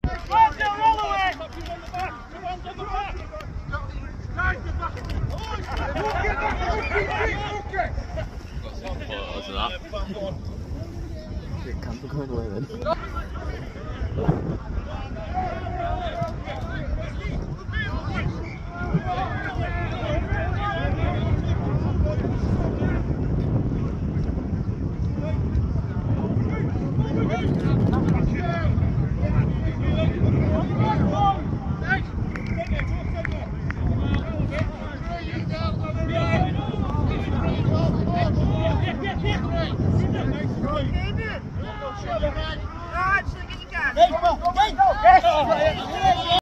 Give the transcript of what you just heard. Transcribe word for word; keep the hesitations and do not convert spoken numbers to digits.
我儿子啊，这看不看过人？